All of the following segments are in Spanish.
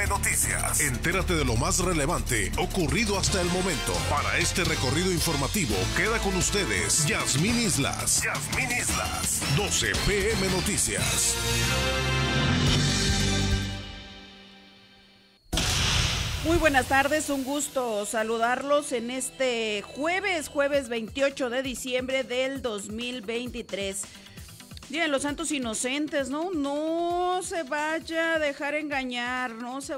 PM Noticias. Entérate de lo más relevante ocurrido hasta el momento. Para este recorrido informativo, queda con ustedes Yasmín Islas. 12 PM Noticias. Muy buenas tardes, un gusto saludarlos en este jueves 28 de diciembre del 2023. Día de los Santos Inocentes, ¿no? No se vaya a dejar engañar,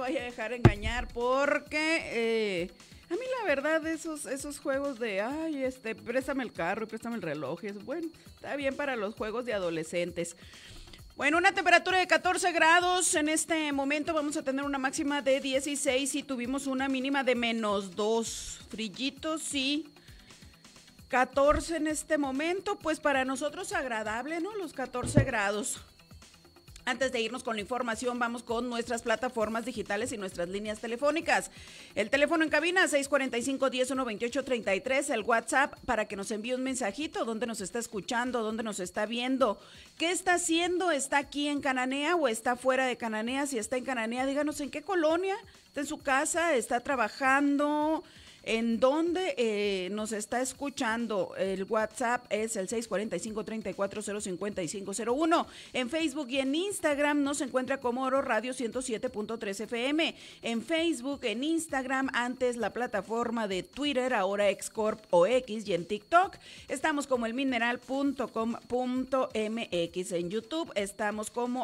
porque a mí la verdad esos juegos de, préstame el carro y préstame el reloj, bueno, está bien para los juegos de adolescentes. Bueno, una temperatura de 14 grados, en este momento vamos a tener una máxima de 16 y tuvimos una mínima de -2, frillitos sí. 14 en este momento, pues para nosotros agradable, ¿no? Los 14 grados. Antes de irnos con la información, vamos con nuestras plataformas digitales y nuestras líneas telefónicas. El teléfono en cabina, 645-10-128-33, el WhatsApp para que nos envíe un mensajito, dónde nos está escuchando, dónde nos está viendo, qué está haciendo, está aquí en Cananea o está fuera de Cananea. Si está en Cananea, díganos en qué colonia, está en su casa, está trabajando, en dónde nos está escuchando. El WhatsApp es el 645-34-05501. En Facebook y en Instagram nos encuentra como Oro Radio 107.3 FM. En Facebook, en Instagram, antes la plataforma de Twitter, ahora Xcorp o X, y en TikTok estamos como elmineral.com.mx. En YouTube estamos como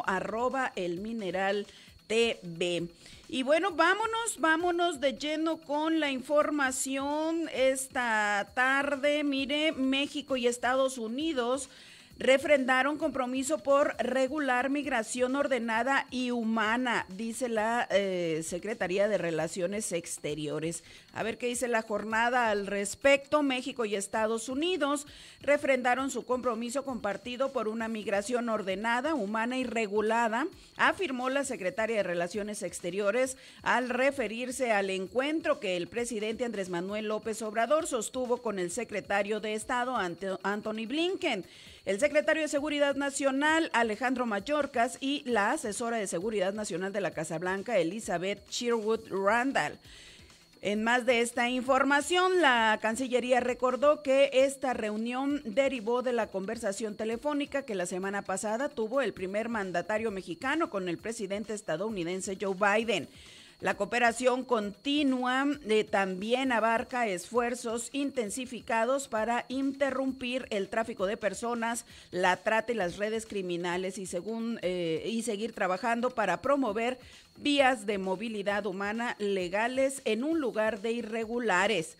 @elmineralTV. Y bueno, vámonos de lleno con la información esta tarde. Mire, México y Estados Unidos refrendaron compromiso por regular migración ordenada y humana, dice la Secretaría de Relaciones Exteriores. A ver qué dice la jornada al respecto. México y Estados Unidos refrendaron su compromiso compartido por una migración ordenada, humana y regulada, afirmó la Secretaría de Relaciones Exteriores al referirse al encuentro que el presidente Andrés Manuel López Obrador sostuvo con el secretario de Estado Antony Blinken, el secretario de Seguridad Nacional, Alejandro Mayorkas, y la asesora de Seguridad Nacional de la Casa Blanca, Elizabeth Sherwood Randall. En más de esta información, la Cancillería recordó que esta reunión derivó de la conversación telefónica que la semana pasada tuvo el primer mandatario mexicano con el presidente estadounidense Joe Biden. La cooperación continua también abarca esfuerzos intensificados para interrumpir el tráfico de personas, la trata y las redes criminales y seguir trabajando para promover vías de movilidad humana legales en un lugar de irregulares.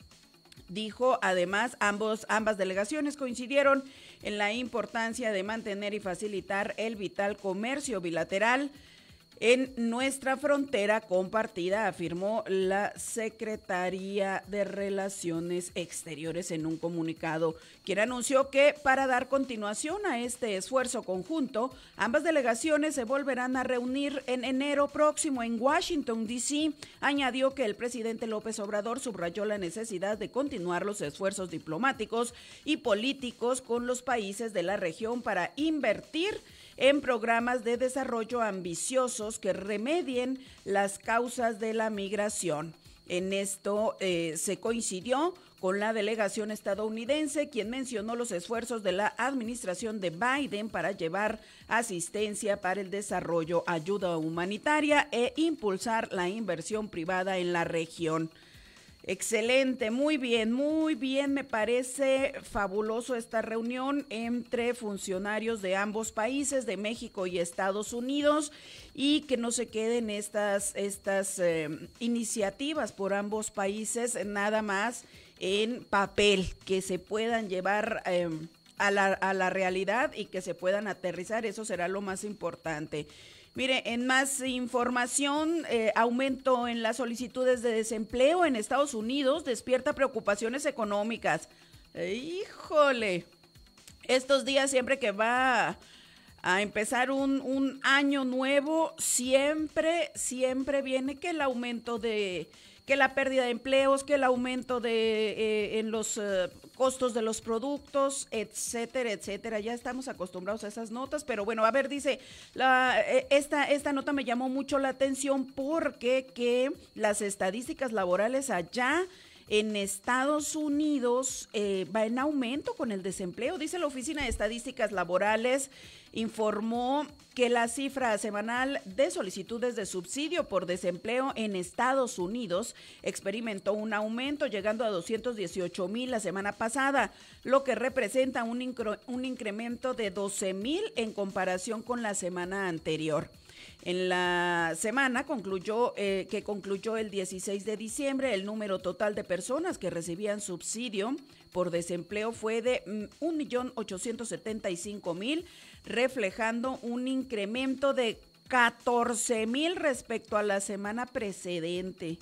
Dijo, además, ambas delegaciones coincidieron en la importancia de mantener y facilitar el vital comercio bilateral en nuestra frontera compartida, afirmó la Secretaría de Relaciones Exteriores en un comunicado, quien anunció que para dar continuación a este esfuerzo conjunto, ambas delegaciones se volverán a reunir en enero próximo en Washington, D.C. Añadió que el presidente López Obrador subrayó la necesidad de continuar los esfuerzos diplomáticos y políticos con los países de la región para invertir en programas de desarrollo ambiciosos que remedien las causas de la migración. En esto se coincidió con la delegación estadounidense, quien mencionó los esfuerzos de la administración de Biden para llevar asistencia para el desarrollo, ayuda humanitaria e impulsar la inversión privada en la región. Excelente, muy bien, me parece fabuloso esta reunión entre funcionarios de ambos países, de México y Estados Unidos, y que no se queden estas iniciativas por ambos países nada más en papel, que se puedan llevar a la realidad y que se puedan aterrizar, eso será lo más importante. Mire, en más información, aumento en las solicitudes de desempleo en Estados Unidos despierta preocupaciones económicas. Híjole, estos días siempre que va a empezar un año nuevo, siempre viene que el aumento que la pérdida de empleos, que el aumento en los costos de los productos, etcétera, etcétera. Ya estamos acostumbrados a esas notas, pero bueno, a ver, dice, esta nota me llamó mucho la atención porque que las estadísticas laborales allá en Estados Unidos va en aumento con el desempleo. Dice la Oficina de Estadísticas Laborales, informó que la cifra semanal de solicitudes de subsidio por desempleo en Estados Unidos experimentó un aumento, llegando a 218,000 la semana pasada, lo que representa un incremento de 12,000 en comparación con la semana anterior. En la semana que concluyó el 16 de diciembre, el número total de personas que recibían subsidio por desempleo fue de 1,875,000, reflejando un incremento de 14,000 respecto a la semana precedente.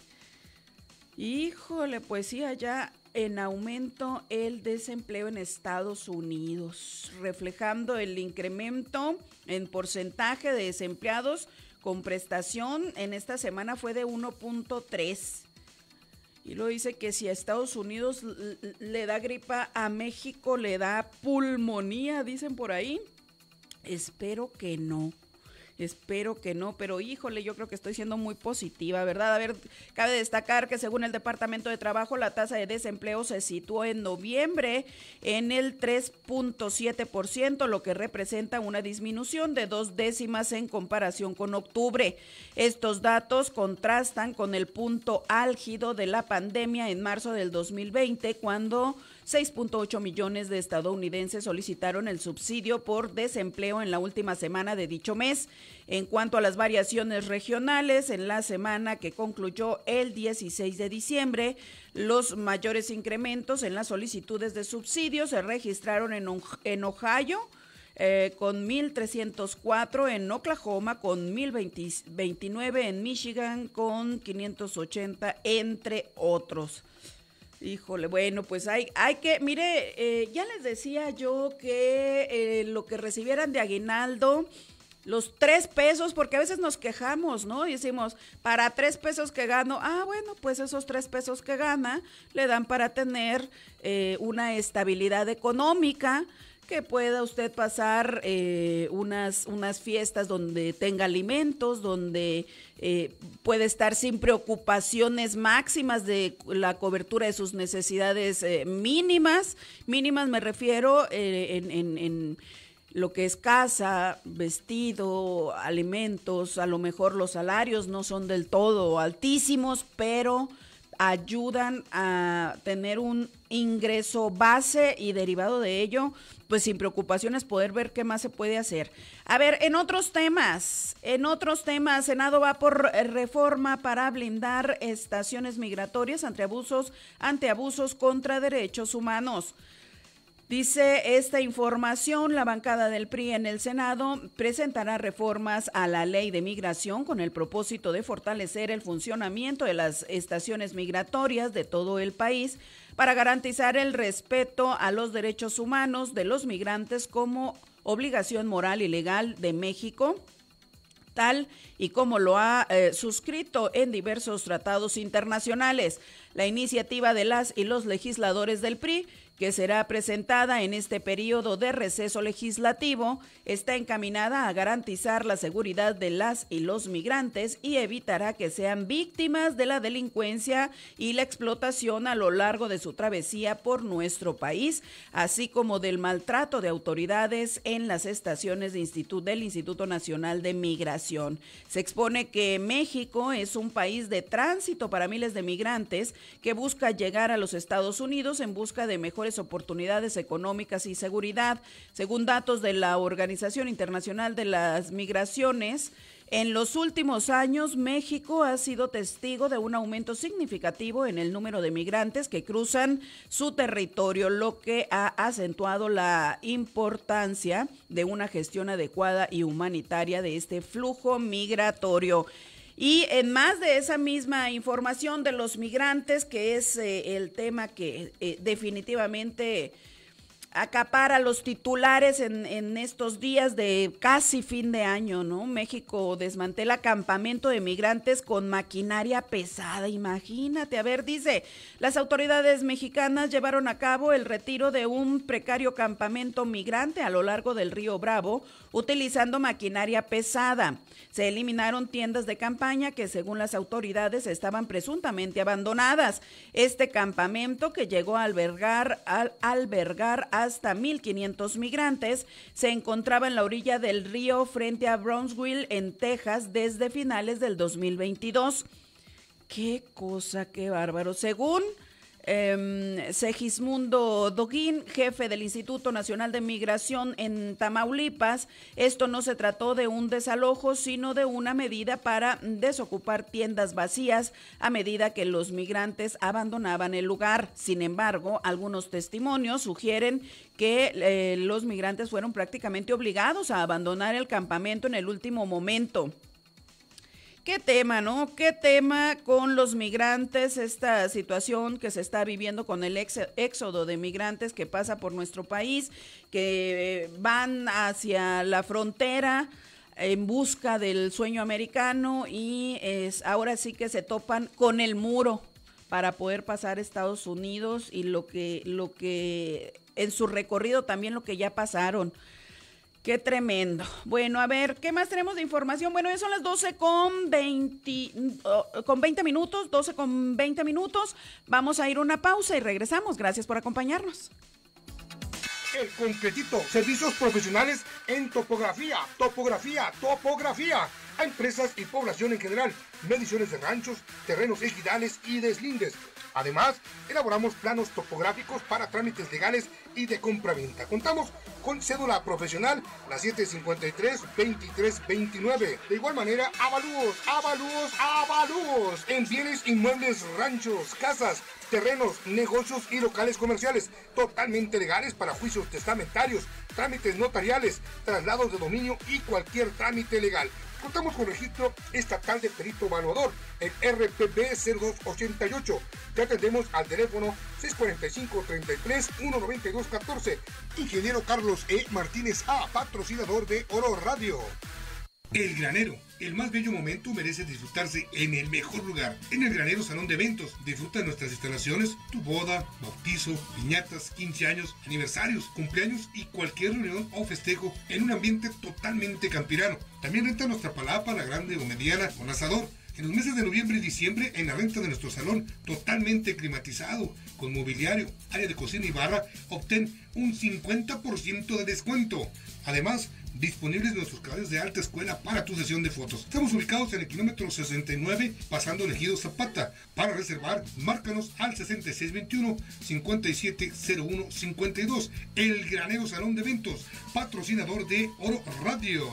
Híjole, pues sí, allá en aumento el desempleo en Estados Unidos, reflejando el incremento en porcentaje de desempleados con prestación en esta semana fue de 1.3. Y lo dice que si a Estados Unidos le da gripa, a México le da pulmonía, dicen por ahí. Espero que no, pero híjole, yo creo que estoy siendo muy positiva, ¿verdad? A ver, cabe destacar que según el Departamento de Trabajo, la tasa de desempleo se situó en noviembre en el 3.7%, lo que representa una disminución de 2 décimas en comparación con octubre. Estos datos contrastan con el punto álgido de la pandemia en marzo del 2020, cuando 6.8 millones de estadounidenses solicitaron el subsidio por desempleo en la última semana de dicho mes. En cuanto a las variaciones regionales, en la semana que concluyó el 16 de diciembre, los mayores incrementos en las solicitudes de subsidio se registraron en Ohio, con 1,304, en Oklahoma con 1,029, en Michigan con 580, entre otros. Híjole, bueno, pues hay que, mire, ya les decía yo que lo que recibieran de aguinaldo, los 3 pesos, porque a veces nos quejamos, ¿no? Y decimos, para 3 pesos que gano, bueno, pues esos 3 pesos que gana le dan para tener una estabilidad económica, que pueda usted pasar unas fiestas donde tenga alimentos, donde puede estar sin preocupaciones máximas de la cobertura de sus necesidades mínimas. Mínimas me refiero en lo que es casa, vestido, alimentos. A lo mejor los salarios no son del todo altísimos, pero ayudan a tener un ingreso base y derivado de ello, pues sin preocupaciones poder ver qué más se puede hacer. A ver, en otros temas, Senado va por reforma para blindar estaciones migratorias ante abusos contra derechos humanos. Dice esta información, la bancada del PRI en el Senado presentará reformas a la ley de migración con el propósito de fortalecer el funcionamiento de las estaciones migratorias de todo el país para garantizar el respeto a los derechos humanos de los migrantes como obligación moral y legal de México, tal y como lo ha suscrito en diversos tratados internacionales. La iniciativa de las y los legisladores del PRI, que será presentada en este periodo de receso legislativo, está encaminada a garantizar la seguridad de las y los migrantes y evitará que sean víctimas de la delincuencia y la explotación a lo largo de su travesía por nuestro país, así como del maltrato de autoridades en las estaciones del Instituto Nacional de Migración. Se expone que México es un país de tránsito para miles de migrantes que busca llegar a los Estados Unidos en busca de mejores oportunidades económicas y seguridad. Según datos de la Organización Internacional de las Migraciones, en los últimos años México ha sido testigo de un aumento significativo en el número de migrantes que cruzan su territorio, lo que ha acentuado la importancia de una gestión adecuada y humanitaria de este flujo migratorio. Y en más de esa misma información de los migrantes, que es el tema que definitivamente acapara los titulares en estos días de casi fin de año, ¿no? México desmantela campamento de migrantes con maquinaria pesada, imagínate. A ver, dice, las autoridades mexicanas llevaron a cabo el retiro de un precario campamento migrante a lo largo del río Bravo, utilizando maquinaria pesada. Se eliminaron tiendas de campaña que, según las autoridades, estaban presuntamente abandonadas. Este campamento, que llegó a albergar hasta 1,500 migrantes, se encontraba en la orilla del río frente a Brownsville, en Texas, desde finales del 2022. Qué cosa, qué bárbaro. Según Segismundo Doguín, jefe del Instituto Nacional de Migración en Tamaulipas, esto no se trató de un desalojo, sino de una medida para desocupar tiendas vacías a medida que los migrantes abandonaban el lugar. Sin embargo, algunos testimonios sugieren que los migrantes fueron prácticamente obligados a abandonar el campamento en el último momento. Qué tema, ¿no? Qué tema con los migrantes, esta situación que se está viviendo con el éxodo de migrantes que pasa por nuestro país, que van hacia la frontera en busca del sueño americano y ahora sí que se topan con el muro para poder pasar a Estados Unidos y lo que en su recorrido también lo que ya pasaron. Qué tremendo. Bueno, a ver, ¿qué más tenemos de información? Bueno, ya son las 12:20 minutos, 12:20. Vamos a ir a una pausa y regresamos. Gracias por acompañarnos. El Concretito, servicios profesionales en topografía, a empresas y población en general, mediciones de ranchos, terrenos ejidales y deslindes. Además, elaboramos planos topográficos para trámites legales y de compraventa. Contamos con cédula profesional, la 753-2329. De igual manera, avalúos en bienes inmuebles, ranchos, casas, terrenos, negocios y locales comerciales, totalmente legales para juicios testamentarios, trámites notariales, traslados de dominio y cualquier trámite legal. Contamos con registro estatal de perito evaluador, el RPB 0288. Te atendemos al teléfono 645-33-192-14. Ingeniero Carlos E. Martínez A., patrocinador de Oro Radio. El Granero, el más bello momento merece disfrutarse en el mejor lugar. En el Granero Salón de Eventos, disfruta de nuestras instalaciones, tu boda, bautizo, piñatas, 15 años, aniversarios, cumpleaños y cualquier reunión o festejo en un ambiente totalmente campirano. También renta nuestra palapa, la grande o mediana, con asador. En los meses de noviembre y diciembre, en la renta de nuestro salón, totalmente climatizado, con mobiliario, área de cocina y barra, obtén un 50% de descuento. Además, disponibles nuestros canales de alta escuela para tu sesión de fotos. Estamos ubicados en el kilómetro 69, pasando el Ejido Zapata. Para reservar, márcanos al 6621-570152. El Granero Salón de Eventos, patrocinador de Oro Radio.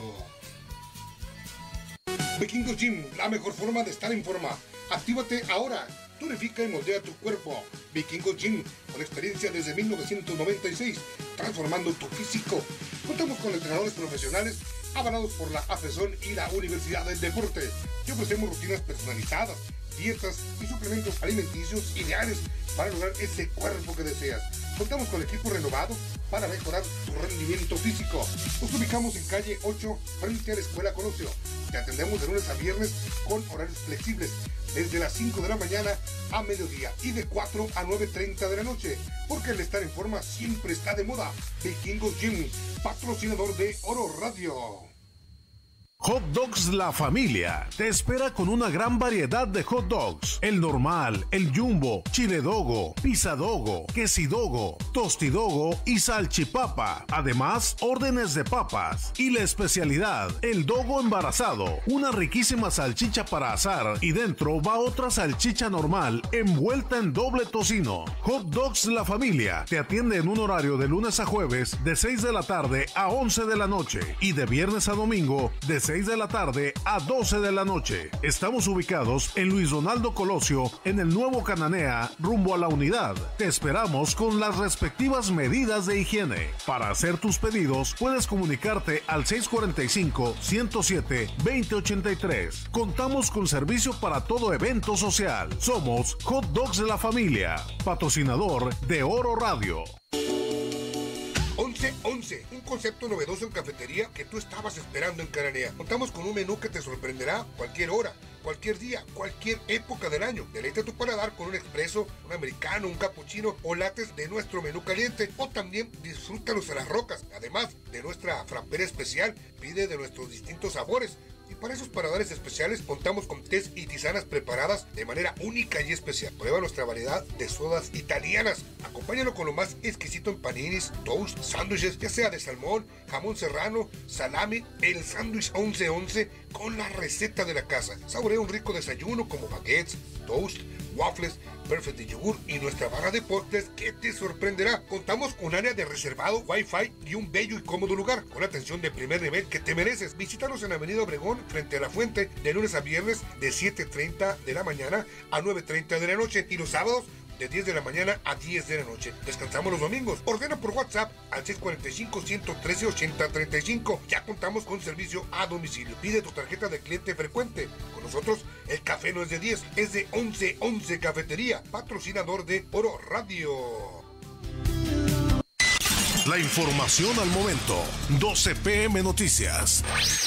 Vikingos Gym, la mejor forma de estar en forma. Actívate ahora. Tonifica y moldea tu cuerpo. Vikingos Gym, con experiencia desde 1996, transformando tu físico. Contamos con entrenadores profesionales avalados por la AFESON y la Universidad del Deporte. Te ofrecemos rutinas personalizadas, dietas y suplementos alimenticios ideales para lograr ese cuerpo que deseas. Contamos con equipo renovado para mejorar tu rendimiento físico. Nos ubicamos en calle 8, frente a la Escuela Colosio. Te atendemos de lunes a viernes con horarios flexibles, desde las 5 de la mañana a mediodía y de 4 a 9:30 de la noche, porque el estar en forma siempre está de moda. Vikingos Gym, patrocinador de Oro Radio. Hot Dogs La Familia te espera con una gran variedad de hot dogs. El normal, el jumbo, chile dogo, pizza dogo, quesidogo, tostidogo y salchipapa. Además, órdenes de papas. Y la especialidad, el dogo embarazado. Una riquísima salchicha para asar y dentro va otra salchicha normal envuelta en doble tocino. Hot Dogs La Familia te atiende en un horario de lunes a jueves de 6 de la tarde a 11 de la noche y de viernes a domingo de 6 de la tarde a 12 de la noche. Estamos ubicados en Luis Donaldo Colosio, en el Nuevo Cananea, rumbo a la Unidad. Te esperamos con las respectivas medidas de higiene. Para hacer tus pedidos, puedes comunicarte al 645-107-2083. Contamos con servicio para todo evento social. Somos Hot Dogs de la Familia, patrocinador de Oro Radio. 11, un concepto novedoso en cafetería que tú estabas esperando en Cananea. Contamos con un menú que te sorprenderá cualquier hora, cualquier día, cualquier época del año. Deleita tu paladar con un expreso, un americano, un cappuccino o lates de nuestro menú caliente, o también disfrútalos a las rocas. Además de nuestra frappera especial, pide de nuestros distintos sabores. Y para esos paladares especiales contamos con tés y tisanas preparadas de manera única y especial. Prueba nuestra variedad de sodas italianas. Acompáñalo con lo más exquisito en paninis, toast, sándwiches, ya sea de salmón, jamón serrano, salami, el sándwich 11-11 con la receta de la casa. Saborea un rico desayuno como baguettes, toast, waffles, perfect de yogur y nuestra barra de postres que te sorprenderá. Contamos con un área de reservado, wifi y un bello y cómodo lugar con atención de primer nivel que te mereces. Visítanos en Avenida Obregón frente a la Fuente de lunes a viernes de 7:30 de la mañana a 9:30 de la noche y los sábados de 10 de la mañana a 10 de la noche. Descansamos los domingos. Ordena por WhatsApp al 645-113-8035. Ya contamos con servicio a domicilio. Pide tu tarjeta de cliente frecuente. Con nosotros, el café no es de 10, es de 11-11 Cafetería, patrocinador de Oro Radio. La información al momento. 12 PM Noticias.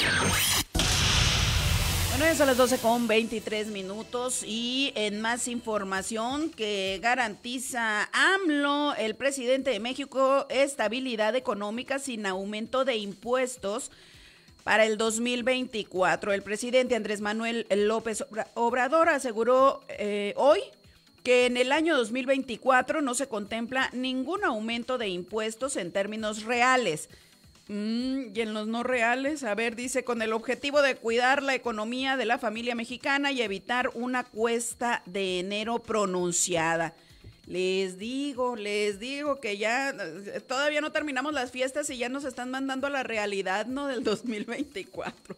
Bueno, es a las 12:23 y en más información que garantiza AMLO, el presidente de México, estabilidad económica sin aumento de impuestos para el 2024. El presidente Andrés Manuel López Obrador aseguró hoy que en el año 2024 no se contempla ningún aumento de impuestos en términos reales. Y en los no reales, a ver, dice, con el objetivo de cuidar la economía de la familia mexicana y evitar una cuesta de enero pronunciada. Les digo que ya todavía no terminamos las fiestas y ya nos están mandando a la realidad, ¿no? Del 2024.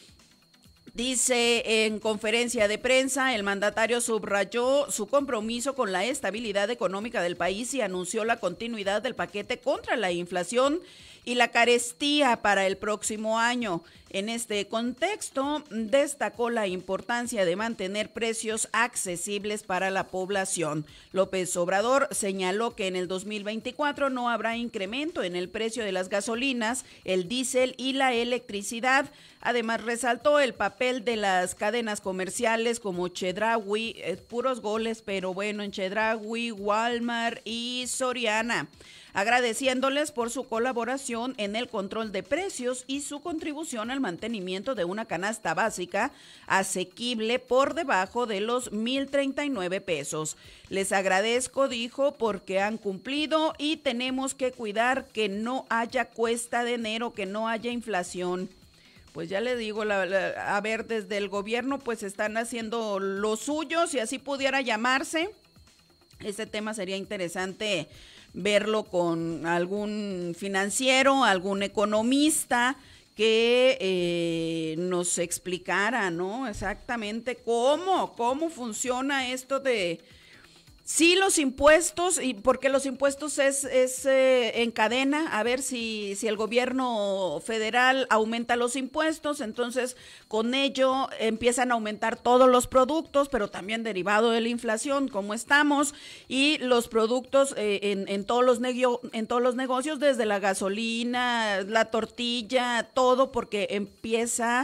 Dice en conferencia de prensa, el mandatario subrayó su compromiso con la estabilidad económica del país y anunció la continuidad del paquete contra la inflación y la carestía para el próximo año. En este contexto, destacó la importancia de mantener precios accesibles para la población. López Obrador señaló que en el 2024 no habrá incremento en el precio de las gasolinas, el diésel y la electricidad. Además, resaltó el papel de las cadenas comerciales como Chedraui, puros goles, pero bueno, en Chedraui, Walmart y Soriana, agradeciéndoles por su colaboración en el control de precios y su contribución al mantenimiento de una canasta básica asequible por debajo de los 1,039 pesos. Les agradezco, dijo, porque han cumplido y tenemos que cuidar que no haya cuesta de enero, que no haya inflación. Pues ya le digo, a ver, desde el gobierno pues están haciendo lo suyo, si así pudiera llamarse. Este tema sería interesante verlo con algún financiero, algún economista que nos explicara, ¿no? Exactamente cómo funciona esto de sí los impuestos, y porque los impuestos es en cadena. A ver si el gobierno federal aumenta los impuestos, entonces con ello empiezan a aumentar todos los productos, pero también derivado de la inflación, como estamos, y los productos en todos los negocios, desde la gasolina, la tortilla, todo, porque empieza,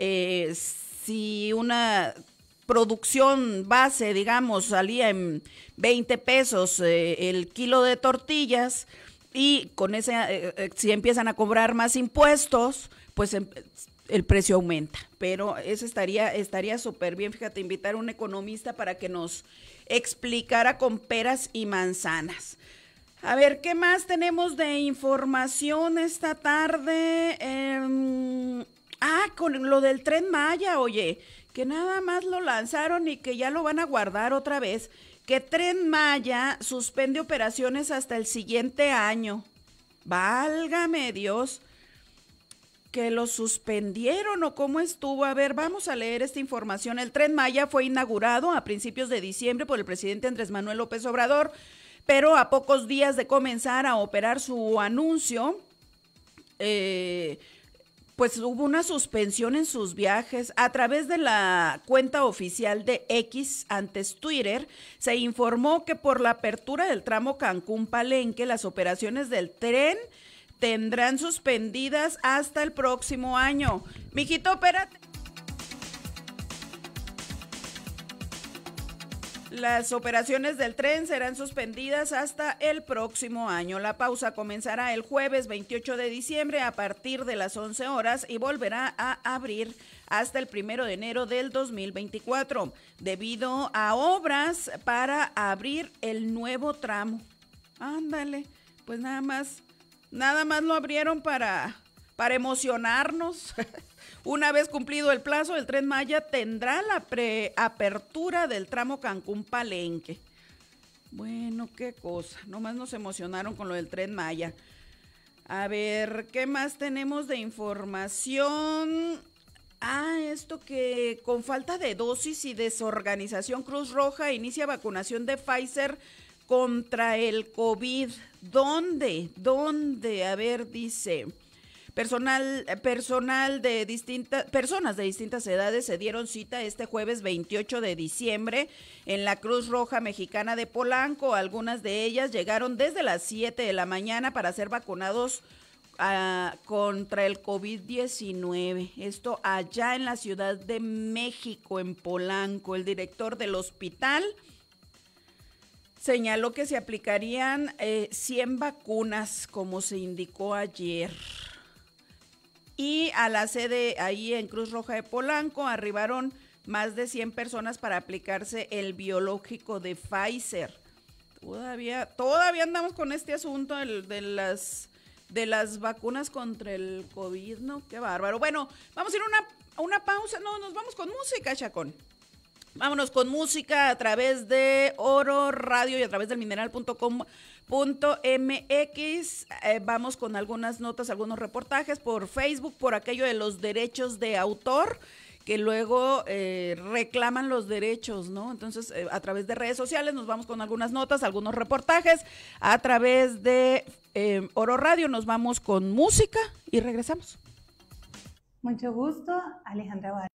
si una producción base, digamos, salía en 20 pesos el kilo de tortillas, y con ese, si empiezan a cobrar más impuestos, pues el precio aumenta. Pero eso estaría súper bien, fíjate, invitar a un economista para que nos explicara con peras y manzanas. A ver, ¿qué más tenemos de información esta tarde? Con lo del Tren Maya, oye, que nada más lo lanzaron y que ya lo van a guardar otra vez, que Tren Maya suspende operaciones hasta el siguiente año. Válgame Dios, que lo suspendieron o cómo estuvo. A ver, vamos a leer esta información. El Tren Maya fue inaugurado a principios de diciembre por el presidente Andrés Manuel López Obrador, pero a pocos días de comenzar a operar su anuncio, pues hubo una suspensión en sus viajes. A través de la cuenta oficial de X, antes Twitter, se informó que por la apertura del tramo Cancún-Palenque, las operaciones del tren tendrán suspendidas hasta el próximo año. Mijito, espérate. Las operaciones del tren serán suspendidas hasta el próximo año. La pausa comenzará el jueves 28 de diciembre a partir de las 11 horas y volverá a abrir hasta el 1 de enero del 2024, debido a obras para abrir el nuevo tramo. Ándale, pues nada más lo abrieron para emocionarnos. Una vez cumplido el plazo, el Tren Maya tendrá la preapertura del tramo Cancún-Palenque. Bueno, qué cosa, nomás nos emocionaron con lo del Tren Maya. A ver, ¿qué más tenemos de información? Esto que con falta de dosis y desorganización, Cruz Roja inicia vacunación de Pfizer contra el COVID. ¿Dónde? A ver, dice... Personas de distintas edades se dieron cita este jueves 28 de diciembre en la Cruz Roja Mexicana de Polanco. Algunas de ellas llegaron desde las 7 de la mañana para ser vacunados contra el COVID-19. Esto allá en la Ciudad de México, en Polanco. El director del hospital señaló que se aplicarían 100 vacunas, como se indicó ayer. Y a la sede ahí en Cruz Roja de Polanco arribaron más de 100 personas para aplicarse el biológico de Pfizer. Todavía andamos con este asunto de las vacunas contra el COVID, ¿no? Qué bárbaro. Bueno, vamos a ir a una pausa. No, nos vamos con música, Chacón. Vámonos con música a través de Oro Radio y a través del mineral.com.mx. Vamos con algunas notas, algunos reportajes por Facebook, por aquello de los derechos de autor, que luego reclaman los derechos, ¿no? Entonces, a través de redes sociales nos vamos con algunas notas, algunos reportajes. A través de Oro Radio nos vamos con música y regresamos. Mucho gusto, Alejandra Vargas.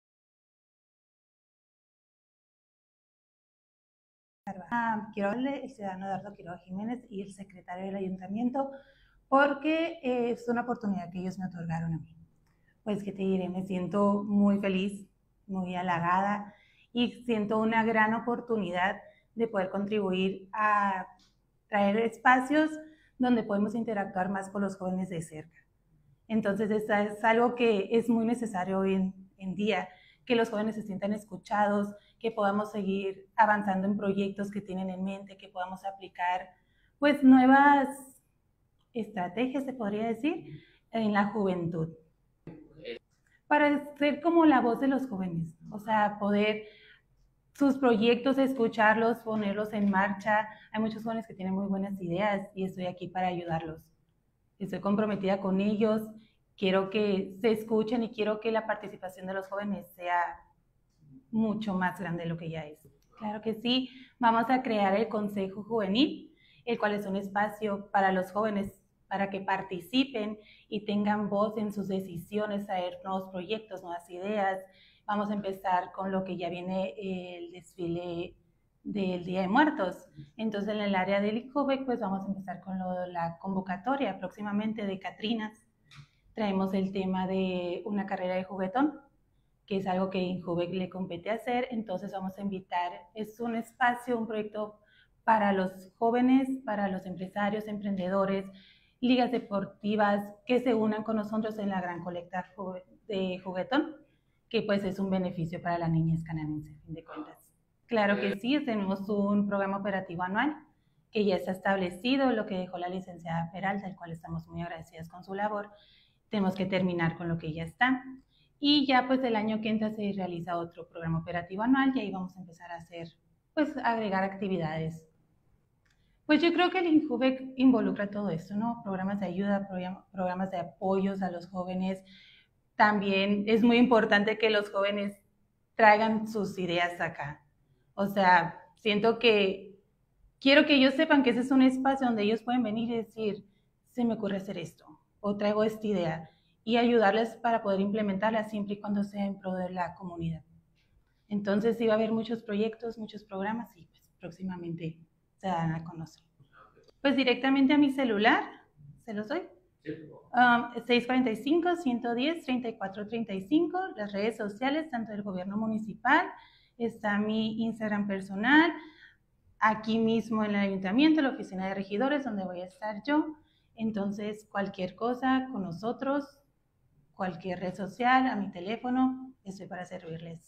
Quiero hablarle el ciudadano Eduardo Quiroga Jiménez y el secretario del ayuntamiento, porque es una oportunidad que ellos me otorgaron a mí. Pues, ¿qué te diré? Me siento muy feliz, muy halagada y siento una gran oportunidad de poder contribuir a traer espacios donde podemos interactuar más con los jóvenes de cerca. Entonces, es algo que es muy necesario hoy en día, que los jóvenes se sientan escuchados, que podamos seguir avanzando en proyectos que tienen en mente, que podamos aplicar pues nuevas estrategias, se podría decir, en la juventud. Para ser como la voz de los jóvenes, o sea, poder sus proyectos, escucharlos, ponerlos en marcha. Hay muchos jóvenes que tienen muy buenas ideas y estoy aquí para ayudarlos. Estoy comprometida con ellos, quiero que se escuchen y quiero que la participación de los jóvenes sea mucho más grande de lo que ya es. Claro que sí, vamos a crear el Consejo Juvenil, el cual es un espacio para los jóvenes, para que participen y tengan voz en sus decisiones, traer nuevos proyectos, nuevas ideas. Vamos a empezar con lo que ya viene el desfile del Día de Muertos. Entonces, en el área del IJUVEC, pues vamos a empezar con la convocatoria próximamente de Catrinas. Traemos el tema de una carrera de juguetón, que es algo que IJUVEC le compete hacer. Entonces vamos a invitar, es un espacio, un proyecto para los jóvenes, para los empresarios, emprendedores, ligas deportivas que se unan con nosotros en la gran colecta de juguetón, que pues es un beneficio para la niñez cananense, a fin de cuentas. Claro que sí, tenemos un programa operativo anual que ya está establecido, lo que dejó la licenciada Peralta, el cual estamos muy agradecidas con su labor. Tenemos que terminar con lo que ya está. Y ya pues el año que entra se realiza otro programa operativo anual y ahí vamos a empezar a hacer, pues agregar actividades. Pues yo creo que el IJUVEC involucra todo esto, ¿no? Programas de ayuda, programas de apoyos a los jóvenes. También es muy importante que los jóvenes traigan sus ideas acá. O sea, siento que quiero que ellos sepan que ese es un espacio donde ellos pueden venir y decir, se me ocurre hacer esto, o traigo esta idea, y ayudarles para poder implementarla siempre y cuando sea en pro de la comunidad. Entonces sí va a haber muchos proyectos, muchos programas y pues próximamente se dan a conocer. Pues directamente a mi celular, ¿se los doy? 645-110-3435, las redes sociales, tanto del gobierno municipal, está mi Instagram personal, aquí mismo en el ayuntamiento, la oficina de regidores, donde voy a estar yo. Entonces, cualquier cosa con nosotros, cualquier red social, a mi teléfono, estoy para servirles.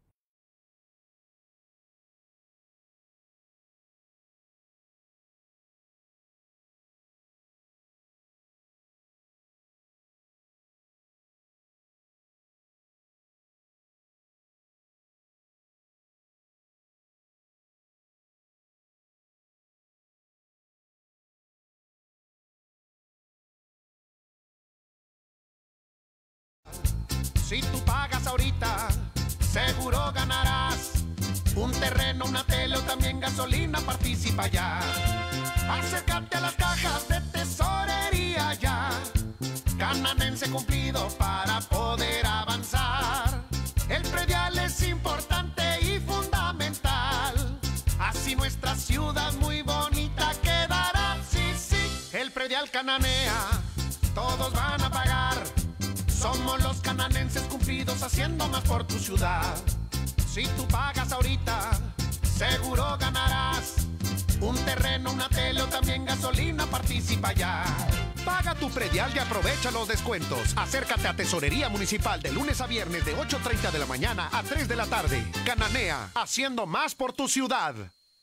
Si tú pagas ahorita, seguro ganarás un terreno, una tele o también gasolina, participa ya. Acércate a las cajas de tesorería ya. Cananense cumplido para poder avanzar. El predial es importante y fundamental. Así nuestra ciudad muy bonita quedará. Sí, sí, el predial cananea, todos van a pagar. Somos los cananenses cumplidos haciendo más por tu ciudad. Si tú pagas ahorita, seguro ganarás un terreno, una tele o también gasolina, participa ya. Paga tu predial y aprovecha los descuentos. Acércate a Tesorería Municipal de lunes a viernes de 8:30 de la mañana a 3 de la tarde. Cananea, haciendo más por tu ciudad.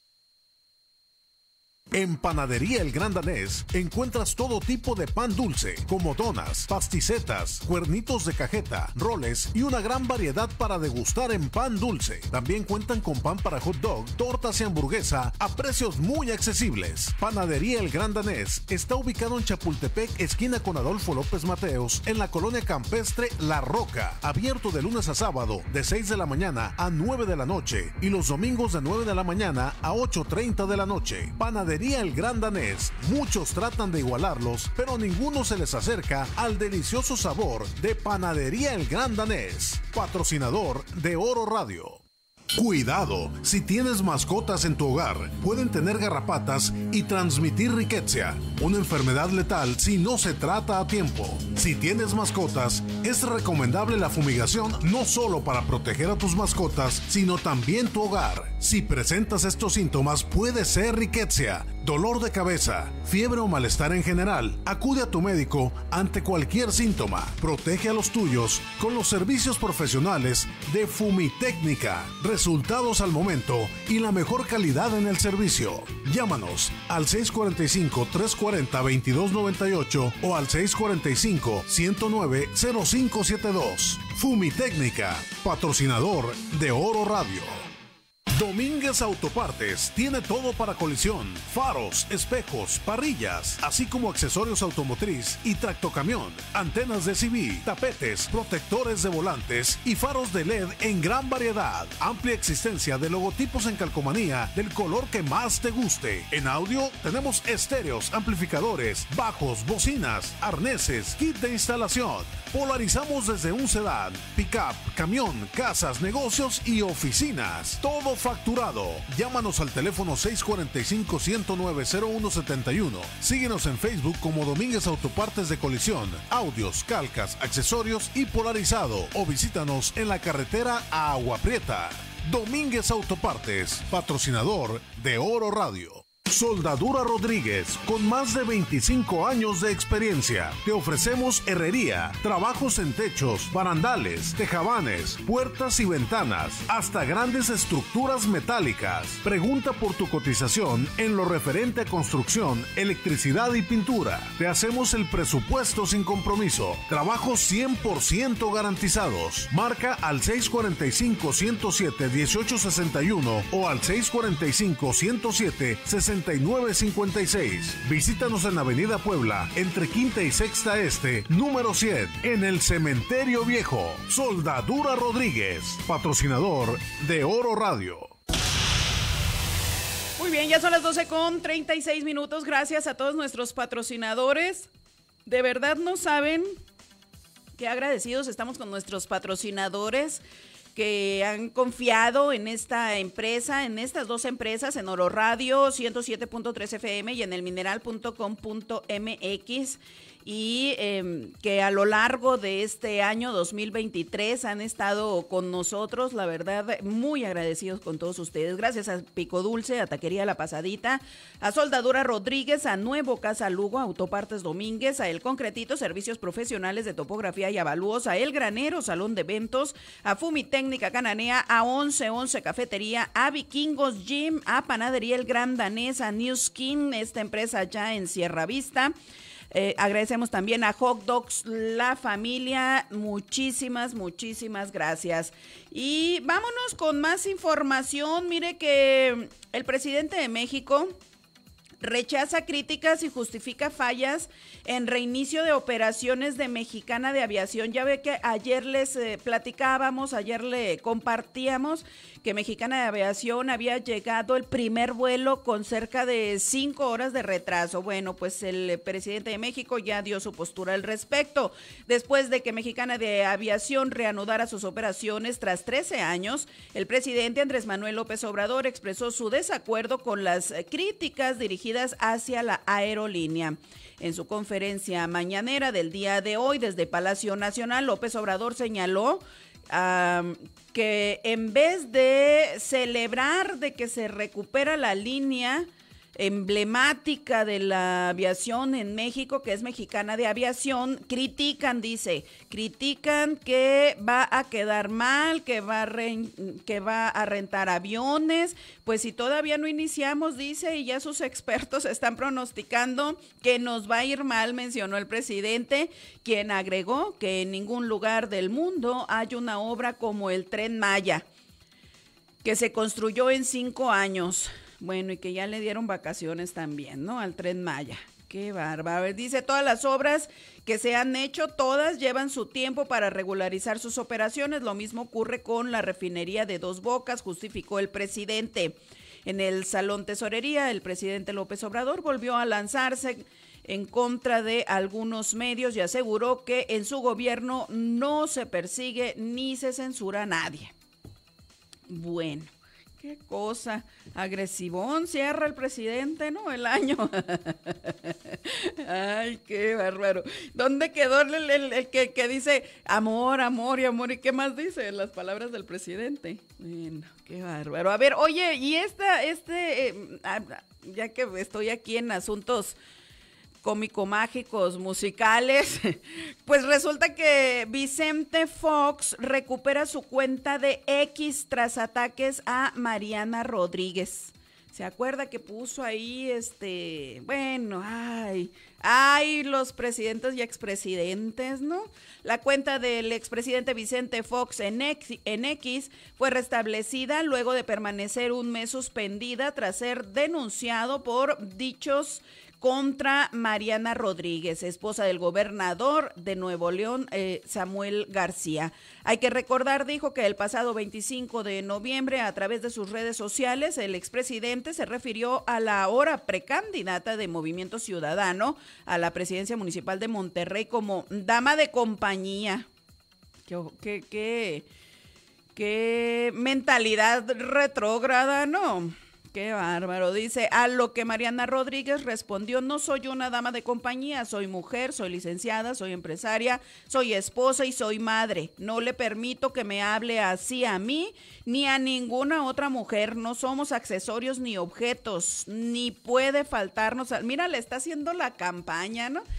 En Panadería El Gran Danés encuentras todo tipo de pan dulce, como donas, pasticetas, cuernitos de cajeta, roles y una gran variedad para degustar en pan dulce. También cuentan con pan para hot dog, tortas y hamburguesa a precios muy accesibles. Panadería El Gran Danés está ubicado en Chapultepec, esquina con Adolfo López Mateos, en la colonia campestre La Roca. Abierto de lunes a sábado, de 6 de la mañana a 9 de la noche y los domingos de 9 de la mañana a 8:30 de la noche. Panadería El Gran Danés. Muchos tratan de igualarlos, pero ninguno se les acerca al delicioso sabor de Panadería El Gran Danés. Patrocinador de Oro Radio. Cuidado, si tienes mascotas en tu hogar, pueden tener garrapatas y transmitir rickettsia, una enfermedad letal si no se trata a tiempo. Si tienes mascotas, es recomendable la fumigación no solo para proteger a tus mascotas, sino también tu hogar. Si presentas estos síntomas, puede ser rickettsia, dolor de cabeza, fiebre o malestar en general. Acude a tu médico ante cualquier síntoma. Protege a los tuyos con los servicios profesionales de Fumitécnica. Resultados al momento y la mejor calidad en el servicio. Llámanos al 645-340-2298 o al 645-109-0572. Fumitécnica, patrocinador de Oro Radio. Domínguez Autopartes tiene todo para colisión, faros, espejos, parrillas, así como accesorios automotriz y tractocamión, antenas de CB, tapetes, protectores de volantes y faros de LED en gran variedad. Amplia existencia de logotipos en calcomanía del color que más te guste. En audio tenemos estéreos, amplificadores, bajos, bocinas, arneses, kit de instalación. Polarizamos desde un sedán, pick-up, camión, casas, negocios y oficinas. Todo facturado. Llámanos al teléfono 645-109-0171. Síguenos en Facebook como Domínguez Autopartes de Colisión, audios, calcas, accesorios y polarizado. O visítanos en la carretera a Agua Prieta. Domínguez Autopartes, patrocinador de Oro Radio. Soldadura Rodríguez, con más de 25 años de experiencia. Te ofrecemos herrería, trabajos en techos, barandales, tejabanes, puertas y ventanas, hasta grandes estructuras metálicas. Pregunta por tu cotización en lo referente a construcción, electricidad y pintura. Te hacemos el presupuesto sin compromiso. Trabajos 100% garantizados. Marca al 645-107-1861 o al 645-107-6956. Visítanos en Avenida Puebla, entre Quinta y Sexta Este, número 100, en el Cementerio Viejo. Soldadura Rodríguez, patrocinador de Oro Radio. Muy bien, ya son las 12:36. Gracias a todos nuestros patrocinadores. De verdad no saben qué agradecidos estamos con nuestros patrocinadores que han confiado en esta empresa, en estas dos empresas, en Oro Radio 107.3 FM y en elmineral.com.mx. y que a lo largo de este año 2023 han estado con nosotros, la verdad, muy agradecidos con todos ustedes. Gracias a Pico Dulce, a Taquería La Pasadita, a Soldadura Rodríguez, a Nuevo Casa Lugo, a Autopartes Domínguez, a El Concretito, Servicios Profesionales de Topografía y Avalúos, a El Granero, Salón de Eventos, a Fumitécnica Cananea, a 1111 Cafetería, a Vikingos Gym, a Panadería El Gran Danés, a New Skin, esta empresa ya en Sierra Vista. Agradecemos también a Hot Dogs La Familia, muchísimas gracias. Y vámonos con más información. Mire que el presidente de México rechaza críticas y justifica fallas en reinicio de operaciones de Mexicana de Aviación. Ya ve que ayer les platicábamos, ayer le compartíamos que Mexicana de Aviación había llegado el primer vuelo con cerca de 5 horas de retraso. Bueno, pues el presidente de México ya dio su postura al respecto. Después de que Mexicana de Aviación reanudara sus operaciones tras 13 años, el presidente Andrés Manuel López Obrador expresó su desacuerdo con las críticas dirigidas hacia la aerolínea. En su conferencia mañanera del día de hoy desde Palacio Nacional, López Obrador señaló que en vez de celebrar de que se recupera la línea emblemática de la aviación en México, que es Mexicana de Aviación, critican que va a quedar mal, que va a rentar aviones, pues si todavía no iniciamos, dice, y ya sus expertos están pronosticando que nos va a ir mal, mencionó el presidente, quien agregó que en ningún lugar del mundo hay una obra como el Tren Maya, que se construyó en 5 años. Bueno, y que ya le dieron vacaciones también, ¿no? Al Tren Maya. Qué bárbaro. Dice, todas las obras que se han hecho, todas llevan su tiempo para regularizar sus operaciones. Lo mismo ocurre con la refinería de Dos Bocas, justificó el presidente. En el Salón Tesorería, el presidente López Obrador volvió a lanzarse en contra de algunos medios y aseguró que en su gobierno no se persigue ni se censura a nadie. Bueno. Qué cosa, agresivón cierra el presidente, ¿no? El año. Ay, qué bárbaro. ¿Dónde quedó el que dice amor, amor y amor? ¿Y qué más dice? Las palabras del presidente. Bueno, qué bárbaro. A ver, oye, y ya que estoy aquí en asuntos cómico-mágicos, musicales, pues resulta que Vicente Fox recupera su cuenta de X tras ataques a Mariana Rodríguez. ¿Se acuerda que puso ahí bueno, ay, los presidentes y expresidentes, ¿no? La cuenta del expresidente Vicente Fox en X fue restablecida luego de permanecer un mes suspendida tras ser denunciado por dichos contra Mariana Rodríguez, esposa del gobernador de Nuevo León, Samuel García. Hay que recordar, dijo, que el pasado 25 de noviembre, a través de sus redes sociales, el expresidente se refirió a la ahora precandidata de Movimiento Ciudadano a la presidencia municipal de Monterrey como dama de compañía. Qué mentalidad retrógrada, ¿no? Qué bárbaro. Dice, a lo que Mariana Rodríguez respondió, no soy una dama de compañía, soy mujer, soy licenciada, soy empresaria, soy esposa y soy madre. No le permito que me hable así a mí ni a ninguna otra mujer. No somos accesorios ni objetos, ni puede faltarnos. Mira, le está haciendo la campaña, ¿no?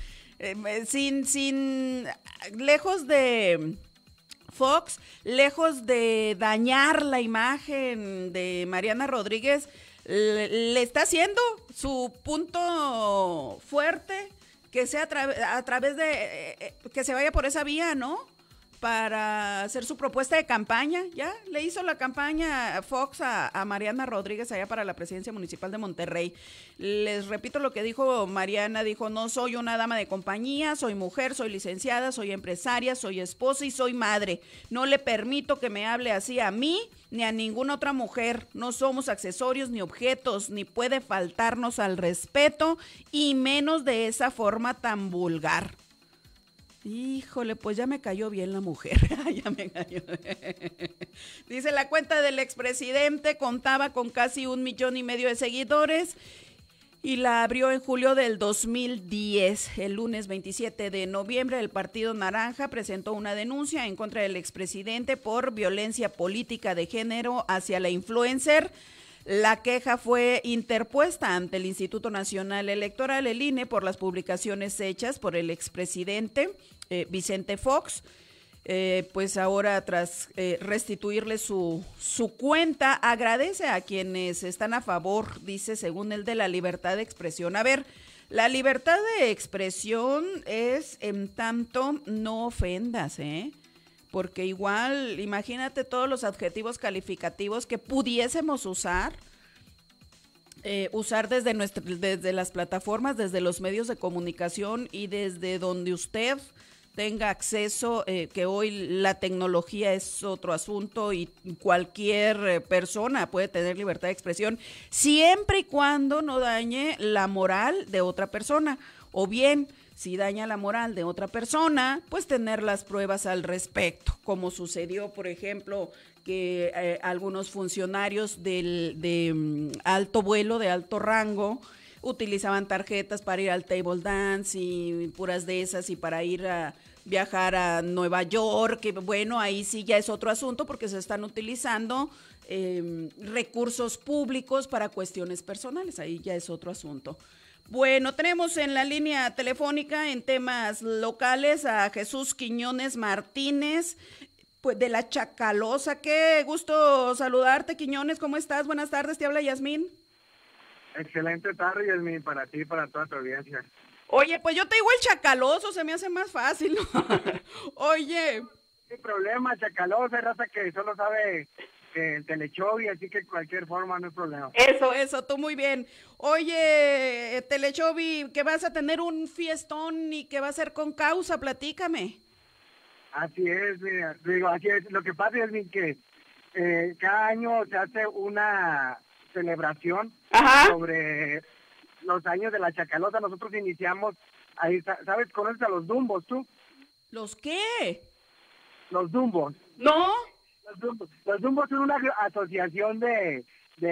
Lejos de Fox, lejos de dañar la imagen de Mariana Rodríguez, le está haciendo su punto fuerte, que sea a través de, que se vaya por esa vía, ¿no? Para hacer su propuesta de campaña. Ya le hizo la campaña Fox a Mariana Rodríguez allá para la presidencia municipal de Monterrey. Les repito lo que dijo Mariana, dijo, no soy una dama de compañía, soy mujer, soy licenciada, soy empresaria, soy esposa y soy madre. No le permito que me hable así a mí ni a ninguna otra mujer. No somos accesorios ni objetos, ni puede faltarnos al respeto y menos de esa forma tan vulgar. Híjole, pues ya me cayó bien la mujer, ya me cayó. Dice, la cuenta del expresidente contaba con casi 1,5 millones de seguidores y la abrió en julio del 2010. El lunes 27 de noviembre, el Partido Naranja presentó una denuncia en contra del expresidente por violencia política de género hacia la influencer. La queja fue interpuesta ante el Instituto Nacional Electoral, el INE, por las publicaciones hechas por el expresidente Vicente Fox. Pues ahora, tras restituirle su cuenta, agradece a quienes están a favor, dice, según él, de la libertad de expresión. A ver, la libertad de expresión es en tanto no ofendas, porque igual, imagínate todos los adjetivos calificativos que pudiésemos usar desde las plataformas, desde los medios de comunicación y desde donde usted tenga acceso, que hoy la tecnología es otro asunto y cualquier persona puede tener libertad de expresión, siempre y cuando no dañe la moral de otra persona, o bien, si daña la moral de otra persona, pues tener las pruebas al respecto, como sucedió, por ejemplo, que algunos funcionarios de alto vuelo, de alto rango, utilizaban tarjetas para ir al table dance y puras de esas, y para ir a viajar a Nueva York, que bueno, ahí sí ya es otro asunto porque se están utilizando recursos públicos para cuestiones personales, ahí ya es otro asunto. Bueno, tenemos en la línea telefónica en temas locales a Jesús Quiñones Martínez, pues de La Chacalosa. Qué gusto saludarte, Quiñones, ¿cómo estás? Buenas tardes, te habla Yasmín. Excelente tarde, Yasmín, para ti y para toda tu audiencia. Oye, pues yo te digo el Chacaloso, se me hace más fácil, ¿no? Oye. Sin problema, Chacalosa, raza que solo sabe que el Telechovi, así que cualquier forma no hay problema. Eso, tú muy bien. Oye, Telechovi, que vas a tener un fiestón y que va a ser con causa, platícame. Así es, mira, digo, así es. Lo que pasa es que cada año se hace una celebración sobre los años de La Chacalosa. Nosotros iniciamos, ahí, ¿sabes? ¿Conoces a los Dumbos tú? ¿Los qué? Los Dumbos. ¿No? Los Dumbos son una asociación de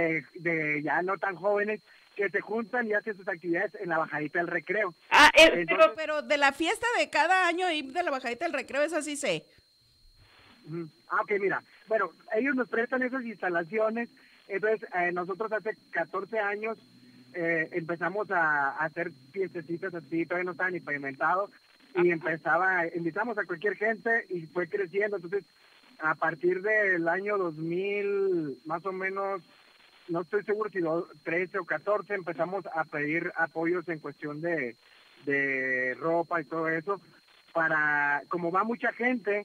ya no tan jóvenes que se juntan y hacen sus actividades en la Bajadita del Recreo. Entonces, pero de la fiesta de cada año y de la Bajadita del Recreo, es así sé. Ok, mira, bueno, ellos nos prestan esas instalaciones. Entonces, nosotros hace 14 años empezamos a hacer fiestecitas así, todavía no estaba ni pavimentado, y invitamos a cualquier gente y fue creciendo. Entonces, a partir del año 2000, más o menos, no estoy seguro si 13 o 14, empezamos a pedir apoyos en cuestión de ropa y todo eso. Como va mucha gente,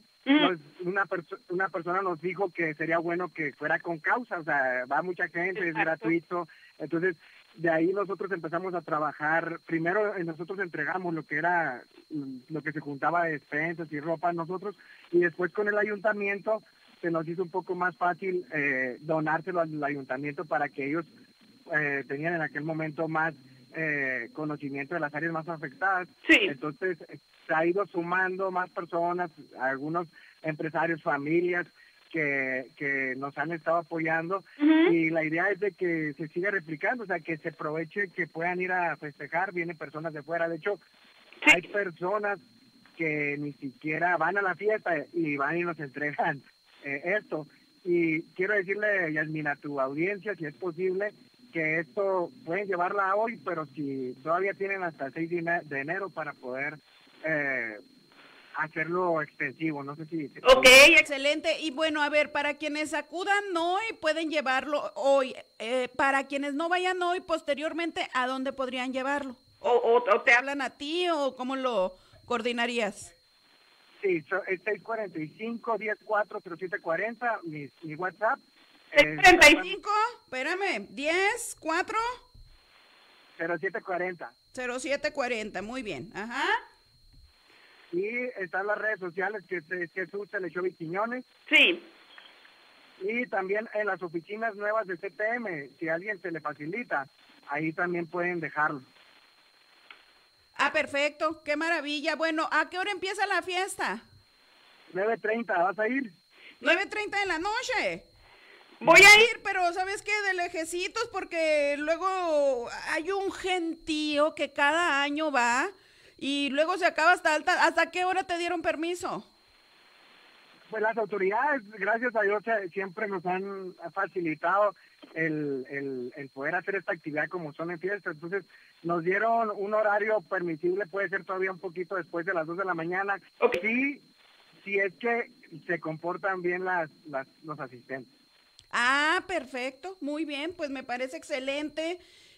una persona nos dijo que sería bueno que fuera con causa, o sea, va mucha gente, es gratuito. Entonces, de ahí nosotros empezamos a trabajar. Primero nosotros entregamos lo que se juntaba de despensas y ropa a nosotros, y después con el ayuntamiento se nos hizo un poco más fácil donárselo al ayuntamiento para que ellos tenían en aquel momento más conocimiento de las áreas más afectadas. Sí. Entonces se ha ido sumando más personas, algunos empresarios, familias que nos han estado apoyando, y la idea es de que se siga replicando, o sea, que se aproveche, que puedan ir a festejar. Vienen personas de fuera. De hecho, hay personas que ni siquiera van a la fiesta y van y nos entregan esto. Y quiero decirle, Yasmina, a tu audiencia, si es posible, que esto pueden llevarla hoy, pero si todavía tienen hasta el 6 de enero para poder hacerlo extensivo. No sé si... Ok, excelente. Y bueno, a ver, para quienes acudan hoy, pueden llevarlo hoy. Para quienes no vayan hoy, posteriormente, ¿a dónde podrían llevarlo? ¿O te hablan a ti o cómo lo coordinarías? Sí, es 645-104-0740, mi WhatsApp. 645, espérame, 10-4... 0740. 0740, muy bien, ajá. Y están las redes sociales, que es Jesús Telechovi Quiñones. Sí. Y también en las oficinas nuevas de CTM, si a alguien se le facilita, ahí también pueden dejarlo. Ah, perfecto, qué maravilla. Bueno, ¿a qué hora empieza la fiesta? 9:30, ¿vas a ir? 9:30 de la noche. Voy a ir, pero ¿sabes qué? De lejecitos, porque luego hay un gentío que cada año va y luego se acaba ¿Hasta qué hora te dieron permiso? Pues las autoridades, gracias a Dios, siempre nos han facilitado el poder hacer esta actividad como son en fiesta. Entonces nos dieron un horario permisible, puede ser todavía un poquito después de las 2 de la mañana. Okay. Sí es que se comportan bien los asistentes. Ah, perfecto, muy bien, pues me parece excelente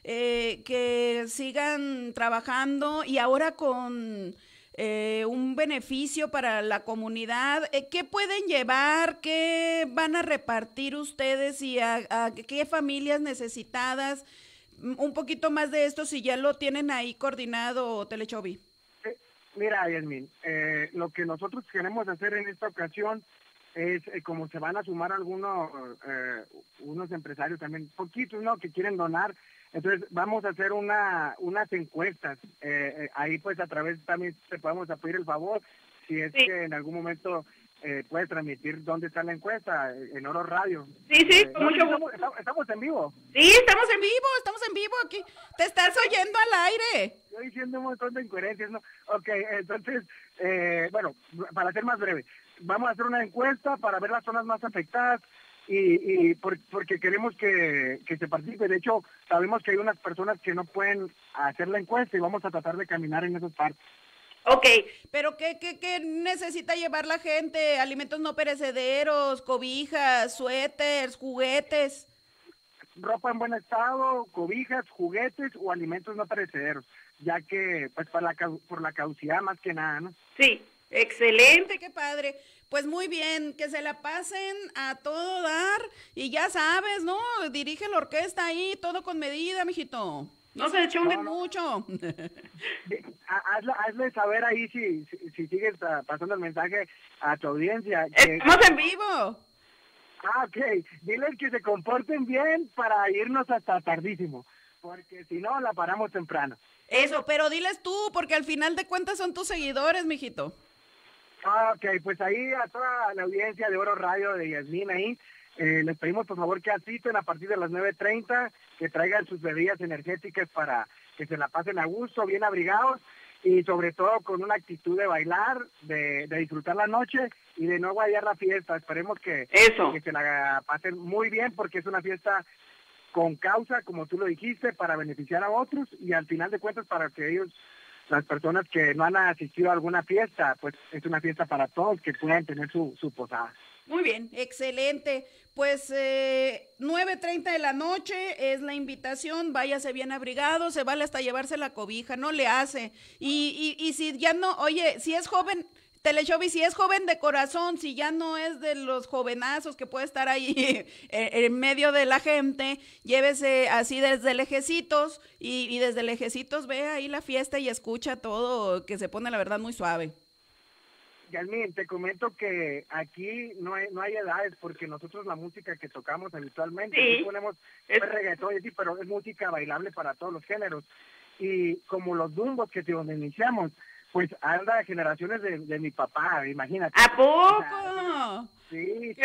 que sigan trabajando y ahora con un beneficio para la comunidad. ¿Qué pueden llevar? ¿Qué van a repartir ustedes y a qué familias necesitadas? Un poquito más de esto, si ya lo tienen ahí coordinado, Telechovi. Mira, Yasmin, lo que nosotros queremos hacer en esta ocasión es, como se van a sumar algunos unos empresarios también, poquitos, ¿no?, que quieren donar. Entonces vamos a hacer unas encuestas. Ahí pues a través también te podemos pedir el favor, si es que en algún momento puedes transmitir dónde está la encuesta, en Oro Radio. Sí, con mucho gusto. Estamos en vivo. Sí, estamos en vivo aquí. Te estás oyendo al aire. Estoy diciendo un montón de incoherencias, ¿no? Ok, entonces, bueno, para ser más breve, vamos a hacer una encuesta para ver las zonas más afectadas y porque queremos que se participe. De hecho, sabemos que hay unas personas que no pueden hacer la encuesta y vamos a tratar de caminar en esas partes. Ok, pero ¿qué necesita llevar la gente? Alimentos no perecederos, cobijas, suéteres, juguetes. Ropa en buen estado, cobijas, juguetes o alimentos no perecederos, ya que pues por la caducidad más que nada, ¿no? Sí, excelente, qué padre. Pues muy bien, que se la pasen a todo dar y ya sabes, ¿no? Dirige la orquesta ahí, todo con medida, mijito. No se chunguen mucho. Hazle saber ahí si sigues pasando el mensaje a tu audiencia. ¡Estamos en vivo! Ok. Diles que se comporten bien para irnos hasta tardísimo, porque si no, la paramos temprano. Eso, pero diles tú, porque al final de cuentas son tus seguidores, mijito. Ok, pues ahí a toda la audiencia de Oro Radio, de Yasmin ahí, les pedimos por favor que asisten a partir de las 9:30, que traigan sus bebidas energéticas para que se la pasen a gusto, bien abrigados y sobre todo con una actitud de bailar, de disfrutar la noche y de no guayar la fiesta. Esperemos que se la pasen muy bien porque es una fiesta con causa, como tú lo dijiste, para beneficiar a otros y al final de cuentas para que ellos, las personas que no han asistido a alguna fiesta, pues es una fiesta para todos que puedan tener su posada. Muy bien, excelente. Pues 9:30 de la noche es la invitación, váyase bien abrigado, se vale hasta llevarse la cobija, no le hace. Y si ya no, oye, si es joven, Telechovi, si es joven de corazón, si ya no es de los jovenazos que puede estar ahí en medio de la gente, llévese así desde lejecitos y desde lejecitos ve ahí la fiesta y escucha todo, que se pone la verdad muy suave. Yasmin, te comento que aquí no hay edades, porque nosotros la música que tocamos habitualmente, sí, ponemos reggaetón, sí, pero es música bailable para todos los géneros. Y como los dumbos que donde iniciamos, pues anda generaciones de mi papá, imagínate. ¿A poco? O sea, sí,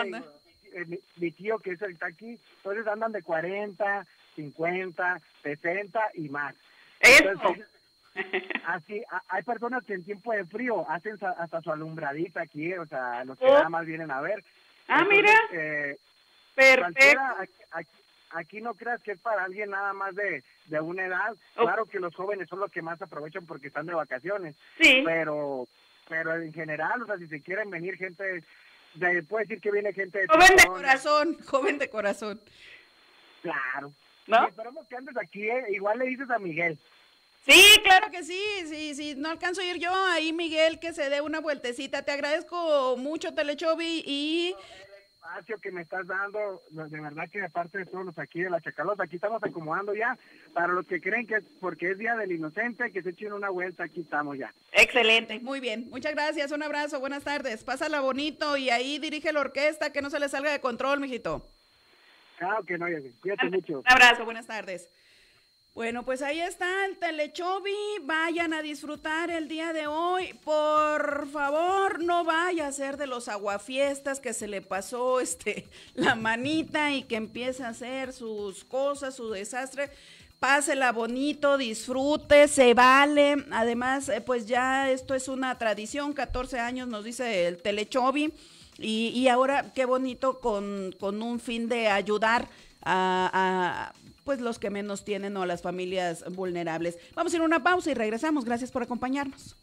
mi tío que es el que está aquí, entonces andan de 40, 50, 60 y más. Entonces, así, hay personas que en tiempo de frío hacen hasta su alumbradita aquí, o sea, los que nada más vienen a ver. Entonces, mira, perfecto. Aquí no creas que es para alguien nada más de una edad. Claro que los jóvenes son los que más aprovechan porque están de vacaciones. Sí. Pero en general, o sea, si se quieren venir gente, puede decir que viene gente de joven de corazón. Claro. ¿No? Y esperamos que andes aquí, igual le dices a Miguel. Sí, claro que sí, no alcanzo a ir yo, ahí Miguel que se dé una vueltecita. Te agradezco mucho, Telechovi, y el espacio que me estás dando, de verdad que de parte de todos los aquí de la Chacalosa, aquí estamos acomodando ya, para los que creen que es porque es Día del Inocente, que se echen una vuelta, aquí estamos ya. Excelente, muy bien, muchas gracias, un abrazo, buenas tardes, pásala bonito y ahí dirige la orquesta, que no se le salga de control, mijito. Claro que no, cuídate mucho. Un abrazo, buenas tardes. Bueno, pues ahí está el Telechovi, vayan a disfrutar el día de hoy, por favor, no vaya a ser de los aguafiestas que se le pasó la manita y que empieza a hacer sus cosas, su desastre. Pásela bonito, disfrute, se vale. Además, pues ya esto es una tradición, 14 años nos dice el Telechovi, y ahora qué bonito con un fin de ayudar a pues los que menos tienen o a las familias vulnerables. Vamos a ir a una pausa y regresamos. Gracias por acompañarnos.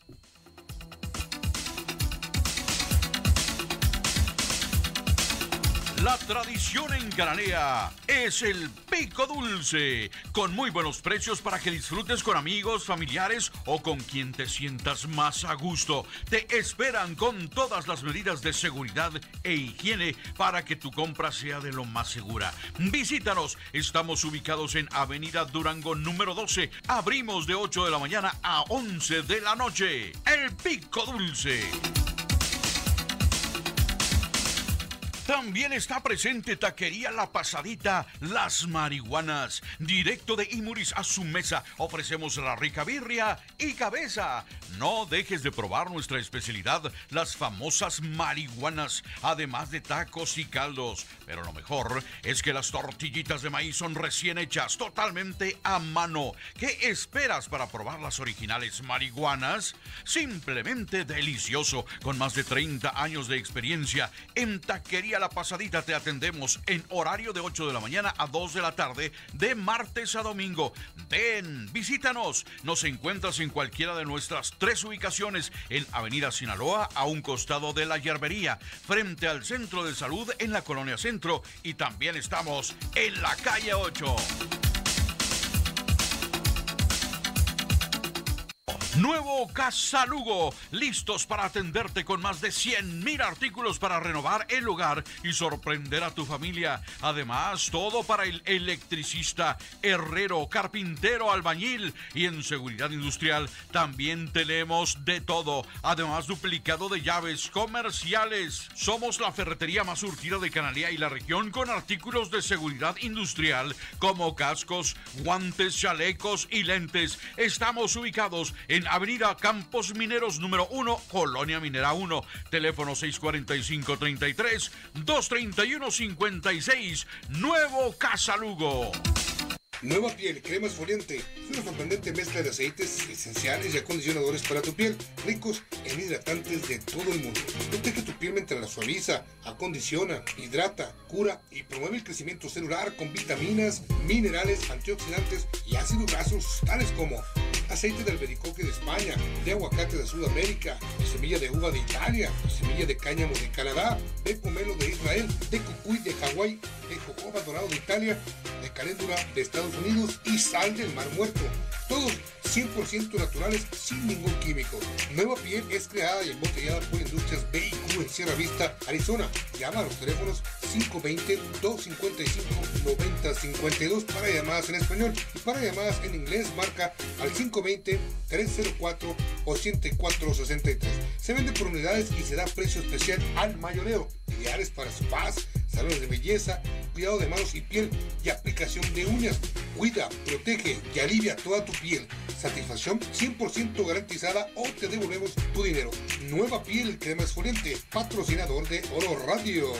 La tradición en Cananea es el Pico Dulce, con muy buenos precios para que disfrutes con amigos, familiares o con quien te sientas más a gusto. Te esperan con todas las medidas de seguridad e higiene para que tu compra sea de lo más segura. Visítanos, estamos ubicados en Avenida Durango número 12. Abrimos de 8 de la mañana a 11 de la noche. El Pico Dulce. También está presente Taquería La Pasadita, Las Marihuanas. Directo de Imuris a su mesa, ofrecemos la rica birria y cabeza. No dejes de probar nuestra especialidad, las famosas marihuanas, además de tacos y caldos. Pero lo mejor es que las tortillitas de maíz son recién hechas, totalmente a mano. ¿Qué esperas para probar las originales marihuanas? Simplemente delicioso, con más de 30 años de experiencia. En Taquería La Pasadita te atendemos en horario de 8 de la mañana a 2 de la tarde, de martes a domingo. Ven, visítanos. Nos encuentras en cualquiera de nuestras 3 ubicaciones, en Avenida Sinaloa, a un costado de la Yerbería, frente al Centro de Salud en la Colonia Centro, y también estamos en la calle 8. Nuevo Casa Lugo, listos para atenderte con más de 100,000 artículos para renovar el hogar y sorprender a tu familia. Además, todo para el electricista, herrero, carpintero, albañil, y en seguridad industrial también tenemos de todo. Además, duplicado de llaves comerciales. Somos la ferretería más surtida de Cananea y la región, con artículos de seguridad industrial como cascos, guantes, chalecos y lentes. Estamos ubicados en Avenida Campos Mineros número 1, Colonia Minera 1. Teléfono 645-33, 231-56. Nuevo Casa Lugo. Nueva Piel, crema exfoliante. Es una sorprendente mezcla de aceites esenciales y acondicionadores para tu piel, ricos en hidratantes de todo el mundo. Protege tu piel mientras la suaviza, acondiciona, hidrata, cura y promueve el crecimiento celular con vitaminas, minerales, antioxidantes y ácidos grasos tales como aceite de albaricoque de España, de aguacate de Sudamérica, de semilla de uva de Italia, de semilla de cáñamo de Canadá, de pomelo de Israel, de cucuy de Hawái, de jojoba dorado de Italia, de caléndula de Estados Unidos y sal del Mar Muerto. Todos 100% naturales, sin ningún químico. Nueva Piel es creada y embotellada por Industrias B&Q en Sierra Vista, Arizona. Llama a los teléfonos 520-255-9052 para llamadas en español, y para llamadas en inglés marca al 520-304-8463. Se vende por unidades y se da precio especial al mayoreo, ideales para spas, salones de belleza, cuidado de manos y piel y aplicación de uñas. Cuida, protege y alivia toda tu piel. Satisfacción 100% garantizada o te devolvemos tu dinero. Nueva Piel, crema exfoliante, patrocinador de Oro Radio.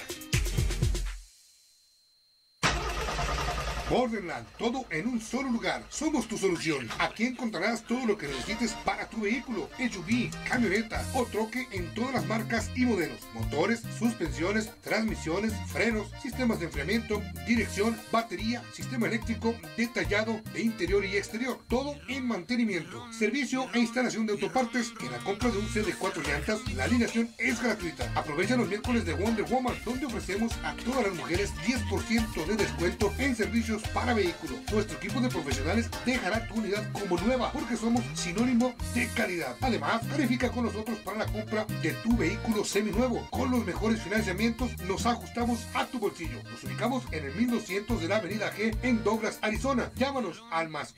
Borderland, todo en un solo lugar. Somos tu solución. Aquí encontrarás todo lo que necesites para tu vehículo, SUV, camioneta o troque en todas las marcas y modelos. Motores, suspensiones, transmisiones, frenos, sistemas de enfriamiento, dirección, batería, sistema eléctrico, detallado de interior y exterior. Todo en mantenimiento. Servicio e instalación de autopartes. En la compra de un set de 4 llantas, la alineación es gratuita. Aprovecha los miércoles de Wonder Woman, donde ofrecemos a todas las mujeres 10% de descuento en servicios para vehículos. Nuestro equipo de profesionales dejará tu unidad como nueva, porque somos sinónimo de calidad. Además, califica con nosotros para la compra de tu vehículo seminuevo. Con los mejores financiamientos nos ajustamos a tu bolsillo. Nos ubicamos en el 1200 de la Avenida G en Douglas, Arizona. Llámanos al más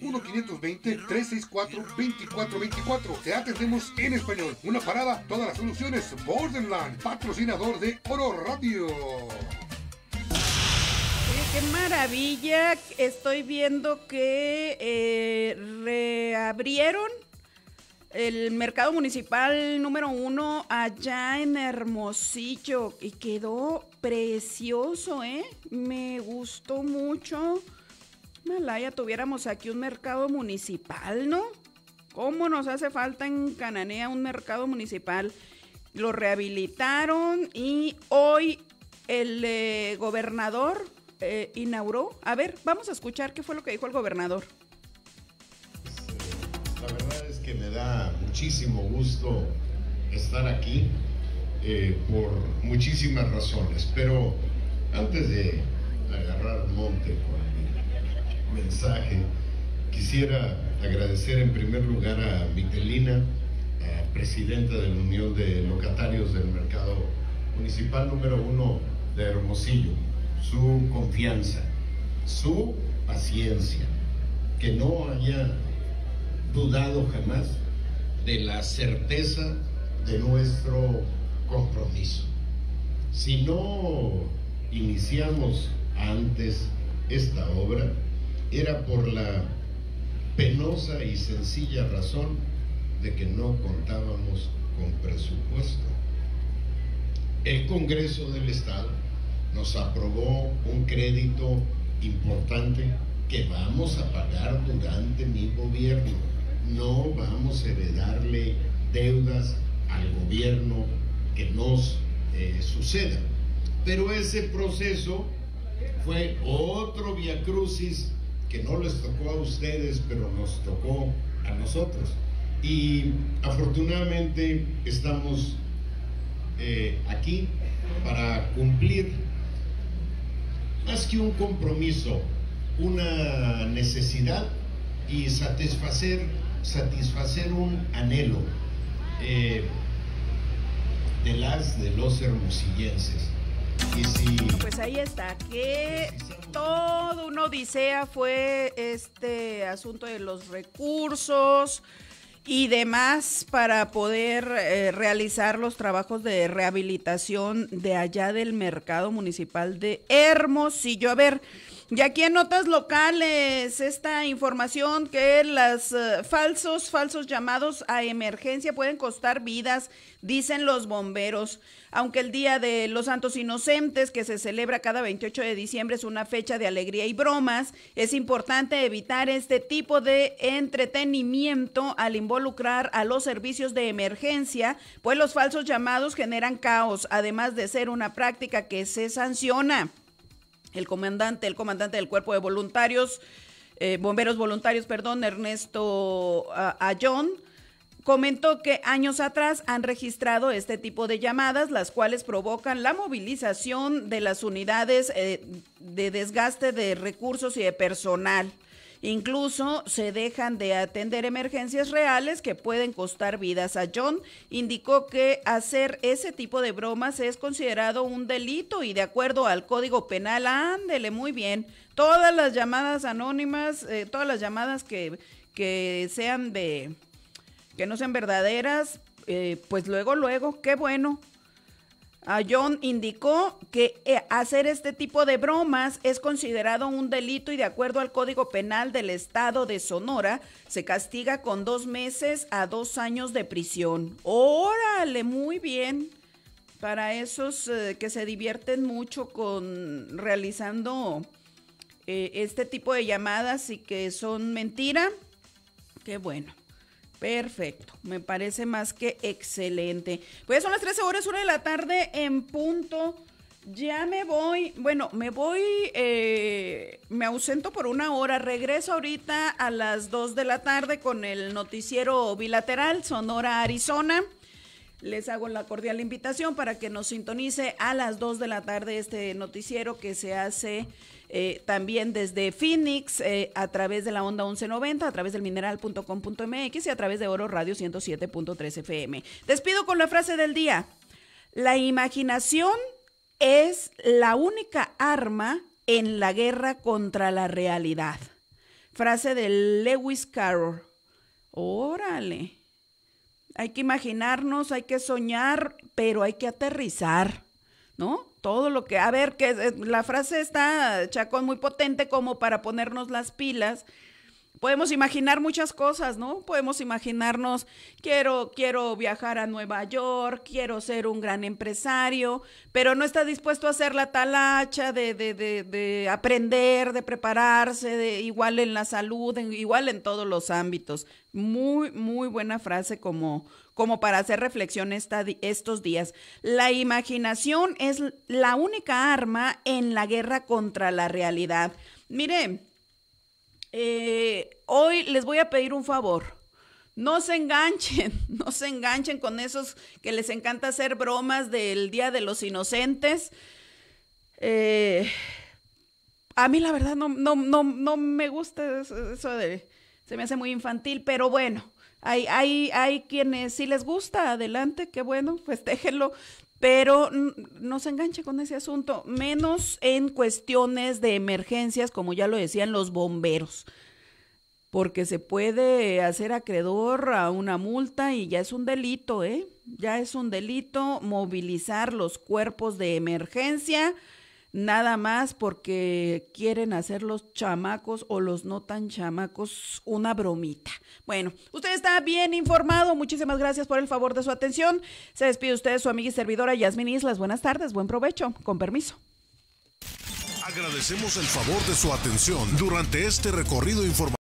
1-520-364-2424. Te atendemos en español. Una parada, todas las soluciones. Borderland, patrocinador de Oro Radio. qué maravilla. Estoy viendo que reabrieron el mercado municipal número 1 allá en Hermosillo y quedó precioso, ¿eh? Me gustó mucho. Malaya, tuviéramos aquí un mercado municipal, ¿no? ¿Cómo nos hace falta en Cananea un mercado municipal? Lo rehabilitaron y hoy el gobernador inauguró. A ver, vamos a escuchar qué fue lo que dijo el gobernador. La verdad es que me da muchísimo gusto estar aquí por muchísimas razones, pero antes de agarrar monte con mi mensaje, quisiera agradecer en primer lugar a Miguelina, presidenta de la Unión de Locatarios del Mercado Municipal número 1 de Hermosillo, su confianza, su paciencia, que no haya dudado jamás de la certeza de nuestro compromiso. Si no iniciamos antes esta obra, era por la penosa y sencilla razón de que no contábamos con presupuesto. El Congreso del Estado nos aprobó un crédito importante que vamos a pagar durante mi gobierno. No vamos a heredarle deudas al gobierno que nos suceda. Pero ese proceso fue otro viacrucis que no les tocó a ustedes, pero nos tocó a nosotros. Y afortunadamente estamos aquí para cumplir más que un compromiso, una necesidad y satisfacer un anhelo de los hermosillenses. Y si, pues ahí está, que todo una odisea fue este asunto de los recursos y demás para poder realizar los trabajos de rehabilitación de allá del mercado municipal de Hermosillo. A ver, y aquí en notas locales, esta información que los falsos llamados a emergencia pueden costar vidas, dicen los bomberos. Aunque el Día de los Santos Inocentes, que se celebra cada 28 de diciembre, es una fecha de alegría y bromas, es importante evitar este tipo de entretenimiento al involucrar a los servicios de emergencia, pues los falsos llamados generan caos, además de ser una práctica que se sanciona. El comandante del Cuerpo de Voluntarios, Bomberos Voluntarios, Ernesto Ayón, comentó que años atrás han registrado este tipo de llamadas, las cuales provocan la movilización de las unidades de desgaste de recursos y de personal. Incluso se dejan de atender emergencias reales que pueden costar vidas. A John indicó que hacer ese tipo de bromas es considerado un delito y de acuerdo al Código Penal, ándele muy bien, todas las llamadas anónimas, todas las llamadas que sean que no sean verdaderas, pues luego, qué bueno. John indicó que hacer este tipo de bromas es considerado un delito y de acuerdo al Código Penal del Estado de Sonora se castiga con 2 meses a 2 años de prisión. ¡Órale! Muy bien. Para esos que se divierten mucho con realizando este tipo de llamadas y que son mentira, qué bueno. Perfecto, me parece más que excelente. Pues son las 13:01 p.m. en punto. Ya me voy, me ausento por 1 hora. Regreso ahorita a las 2 de la tarde con el noticiero bilateral Sonora, Arizona. Les hago la cordial invitación para que nos sintonice a las 2 de la tarde este noticiero que se hace también desde Phoenix a través de la onda 1190, a través del mineral.com.mx y a través de Oro Radio 107.3 FM. Despido con la frase del día. La imaginación es la única arma en la guerra contra la realidad. Frase de Lewis Carroll. Órale. Hay que imaginarnos, hay que soñar, pero hay que aterrizar. ¿no? Todo lo que, a ver, que la frase está, Chacón, muy potente como para ponernos las pilas. Podemos imaginar muchas cosas, ¿no? Podemos imaginarnos, quiero viajar a Nueva York, quiero ser un gran empresario, pero no está dispuesto a hacer la talacha de aprender, de prepararse, igual en la salud, igual en todos los ámbitos. Muy, muy buena frase como para hacer reflexión estos días. La imaginación es la única arma en la guerra contra la realidad. Mire, hoy les voy a pedir un favor. No se enganchen con esos que les encanta hacer bromas del Día de los Inocentes. A mí la verdad no me gusta eso se me hace muy infantil, pero bueno, hay quienes sí les gusta, adelante, qué bueno, pues déjenlo. Pero no se enganche con ese asunto, menos en cuestiones de emergencias, como ya lo decían los bomberos, porque se puede hacer acreedor a una multa y ya es un delito, ya es un delito movilizar los cuerpos de emergencia, nada más porque quieren hacer los chamacos o los no tan chamacos una bromita. Bueno, usted está bien informado, muchísimas gracias por el favor de su atención. Se despide usted su amiga y servidora Yasmín Islas. Buenas tardes, buen provecho, con permiso. Agradecemos el favor de su atención durante este recorrido informativo.